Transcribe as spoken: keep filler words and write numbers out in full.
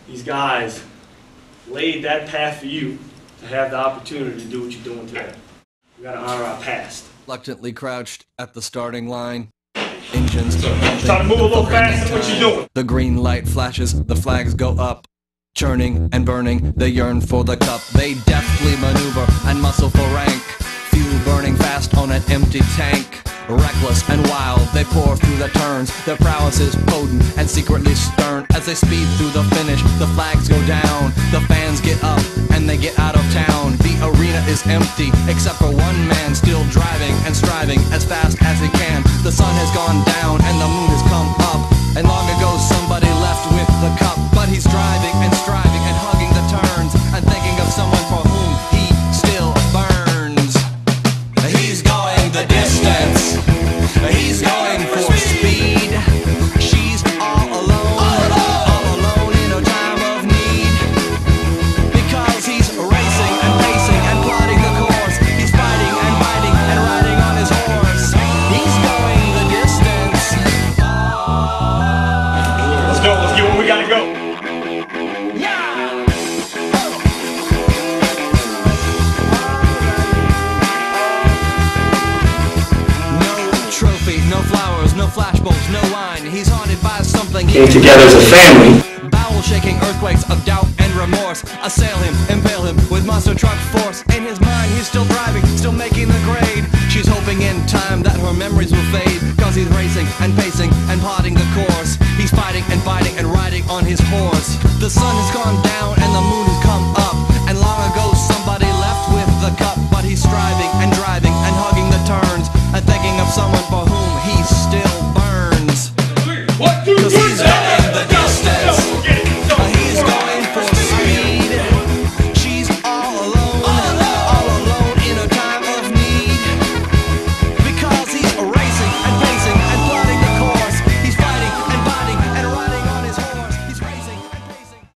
These guys laid that path for you to have the opportunity to do what you're doing today. We gotta honor our past. Reluctantly crouched at the starting line. Engines Try to move a little faster. What you doing? The green light flashes, the flags go up. Churning and burning, they yearn for the cup. They deftly maneuver and muscle for rank. Fuel burning fast on an empty tank. Reckless and wild, they pour through the turns. Their prowess is potent and secretly stern. As they speed through the finish, the flags go down. The fans get up and they get out of town. The arena is empty, except for one man still driving and striving as fast as he can. The sun has gone down and the moon has come up. And long ago somebody left with the cup. But he's driving and striving and hugging the turns and thinking of someone for whom he still burns. He's going the distance. He's going for speed. She's all alone, all alone in a time of need. Because he's racing and pacing and plotting the course. He's fighting and fighting and riding on his horse. He's going the distance. Let's go, let's get where we gotta go. No flowers, no flashbulbs, no wine. He's haunted by something. Came together as a family. Bowel-shaking earthquakes of doubt and remorse assail him, impale him with monster truck force. In his mind, he's still driving, still making the grade. She's hoping in time that her memories will fade. Cause he's racing and pacing and plotting the course. He's fighting and fighting and riding on his horse. The sun has gone down and the moon has come up. And long ago somebody left with the cup. But he's striving and driving and hugging the turns and thinking of someone for whom he's still burning.